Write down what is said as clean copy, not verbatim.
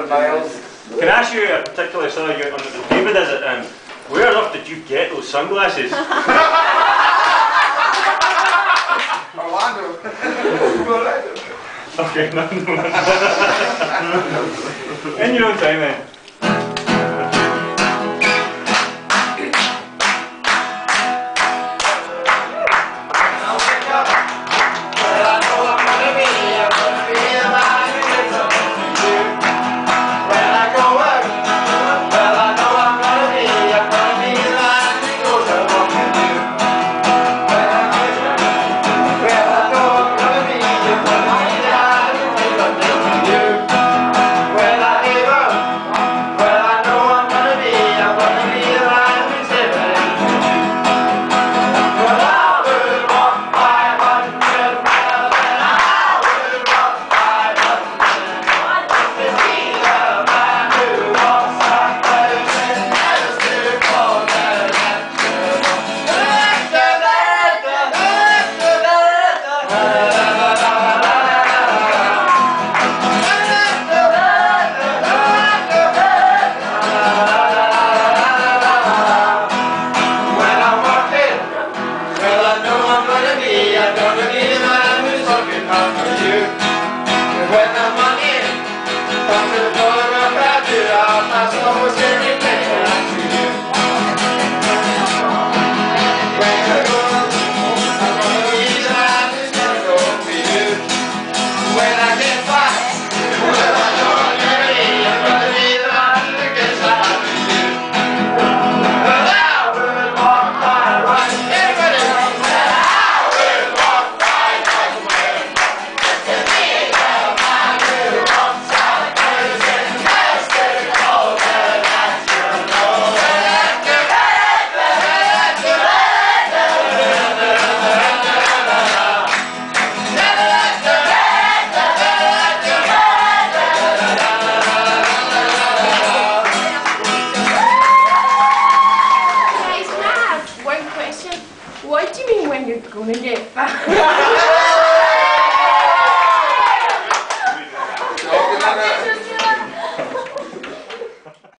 miles. Can I ask you a particular sort of under the David, is it? Where on earth did you get those sunglasses? Orlando. Okay, no. In your own time, then. What do you mean when you're gonna get back?